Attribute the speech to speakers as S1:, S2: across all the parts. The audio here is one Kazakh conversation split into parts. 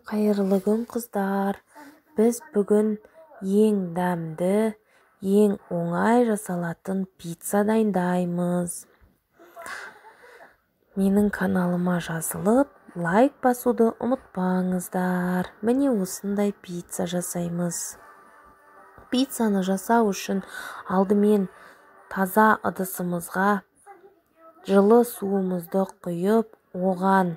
S1: Қайырлы күн қыздар. Біз бүгін ең дәмді, ең оңай жасалатын пицца дайындаймыз. Менің каналыма жазылып, лайк басуды ұмытпаңыздар. Міне осындай пицца жасаймыз. Пиццаны жасау үшін алдымен таза ыдысымызға жылы суымызды құйып, оған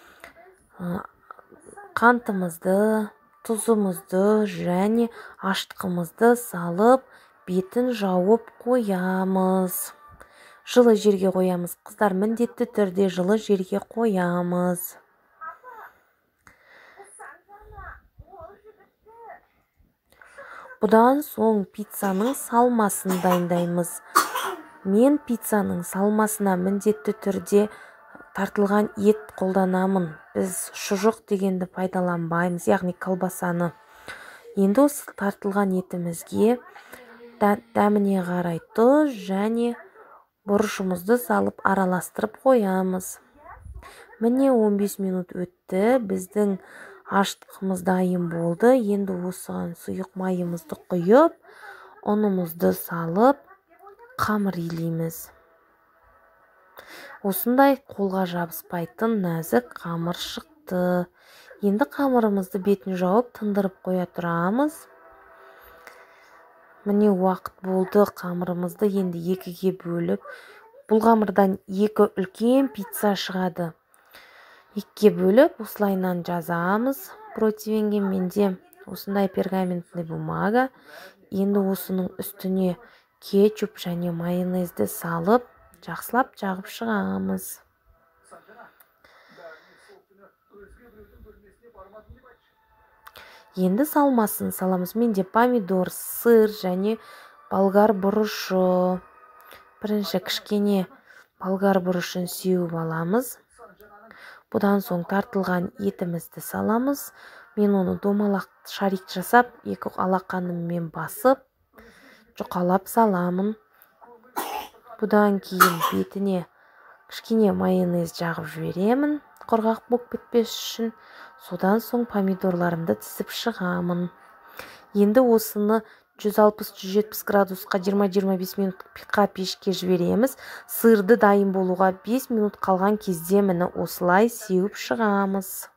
S1: қантымызды, тұзымызды және ашытқымызды салып, бетін жауып қоямыз. Жылы жерге қоямыз. Қыздар, міндетті түрде жылы жерге қоямыз. Бұдан соң пиццаның салмасын дайындаймыз. Мен пиццаның салмасына міндетті түрде тартылған ет қолданамын. Біз шұжық дегенді пайдаланбаймыз, яғни колбасаны. Енді осы тартылған етімізге дәміне қарай тұз және бұрышымызды салып араластырып қоямыз. Міне 15 минут өтті. Біздің ашытқымыз дайын болды. Енді осыған сұйық майымызды құйып, ұнымызды салып, қамыр илейміз. Осындай қолға жабыспайтын нәзік қамыр шықты. Енді қамырымызды бетін жауып тындырып қоя тұрамыз. Міне уақыт болды. Қамырымызды енді екіге бөліп, бұл қамырдан екі үлкен пицца шығады. Екіге бөліп, осылайынан жазамыз. Противенге менде осындай пергаментный бумага. Енді осының үстіне кетчуп және майонезді салып, жақсылап жағып шығамыз. Енді салмасын саламыз. Менде помидор, сыр және болгар бұрышы. Бірінші кішкене болгар бұрышын сеуіп аламыз. Бұдан соң тартылған етімізді саламыз. Мен оны домалақ шарик жасап, екі алақаныммен басып, жұқалап саламын. Бұдан кейін бетіне кішкене майонез жағып жіберемін, құрғақ болып кетпес үшін. Содан соң помидорларымды тізіп шығамын. Енді осыны 160-170 градусқа 20-25 минутқа пешке жібереміз. Сырды дайын болуға 5 минут қалған кезде міне осылай сеуіп шығамыз.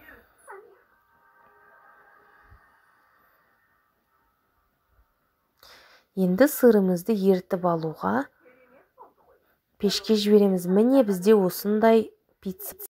S1: Енді сырымызды ерітіп алуға пешке жібереміз. Міне бізде осындай пицца